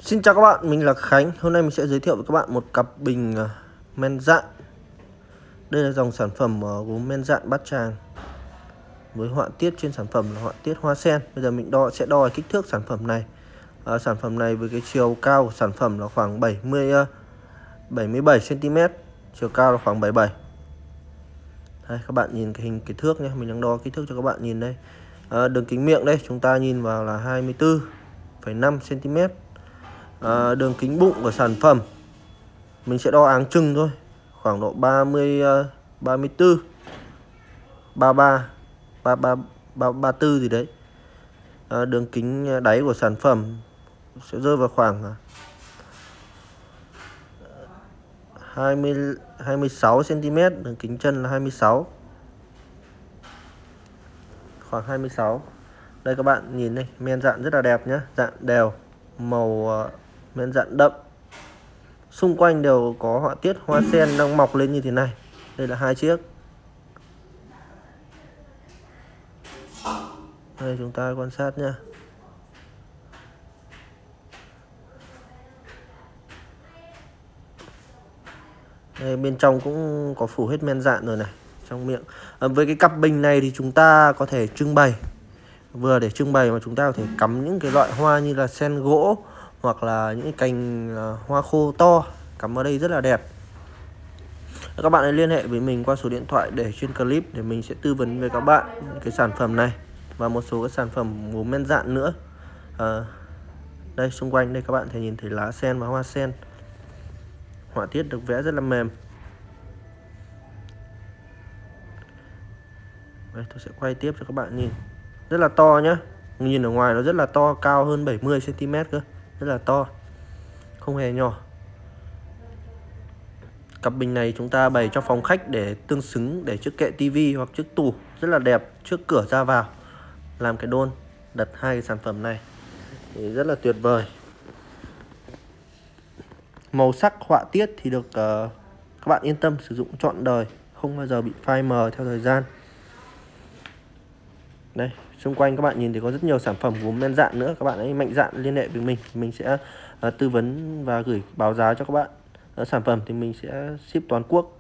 Xin chào các bạn, mình là Khánh. Hôm nay mình sẽ giới thiệu với các bạn một cặp bình men dạn. Đây là dòng sản phẩm gốm men dạn Bát Tràng với họa tiết trên sản phẩm là họa tiết hoa sen. Bây giờ mình sẽ đo kích thước sản phẩm này. Sản phẩm này với cái chiều cao của sản phẩm là khoảng 77 cm, chiều cao là khoảng 77. Đây, các bạn nhìn cái kích thước nhé, mình đang đo kích thước cho các bạn nhìn đây. Đường kính miệng đây chúng ta nhìn vào là 24,5 cm. Đường kính bụng của sản phẩm mình sẽ đo áng chừng thôi, khoảng độ 34, 33, 34 gì đấy. Đường kính đáy của sản phẩm sẽ rơi vào khoảng 26 cm, đường kính chân là 26, khoảng 26. Đây các bạn nhìn đây, men dạn rất là đẹp nhé, dạn đều, màu men dạn đậm, xung quanh đều có họa tiết hoa sen đang mọc lên như thế này. Đây là hai chiếc. Đây chúng ta quan sát nha. Đây, bên trong cũng có phủ hết men dạn rồi này, trong miệng. Với cái cặp bình này thì chúng ta có thể trưng bày, vừa để trưng bày mà chúng ta có thể cắm những cái loại hoa như là sen gỗ hoặc là những cành hoa khô to, cắm ở đây rất là đẹp. Các bạn hãy liên hệ với mình qua số điện thoại để trên clip để mình sẽ tư vấn với các bạn cái sản phẩm này và một số cái sản phẩm gốm men dạn nữa. Đây xung quanh đây các bạn thể nhìn thấy lá sen và hoa sen, họa tiết được vẽ rất là mềm. Đây, tôi sẽ quay tiếp cho các bạn nhìn, rất là to nhá, nhìn ở ngoài nó rất là to, cao hơn 70 cm cơ, rất là to, không hề nhỏ. Cặp bình này chúng ta bày trong phòng khách để tương xứng, để trước kệ tivi hoặc trước tủ, rất là đẹp, trước cửa ra vào làm cái đôn đặt hai cái sản phẩm này thì rất là tuyệt vời. Màu sắc họa tiết thì được các bạn yên tâm sử dụng trọn đời, không bao giờ bị phai mờ theo thời gian. Đây, xung quanh các bạn nhìn thì có rất nhiều sản phẩm gốm men dạn nữa. Các bạn hãy mạnh dạn liên hệ với mình sẽ tư vấn và gửi báo giá cho các bạn. Sản phẩm thì mình sẽ ship toàn quốc.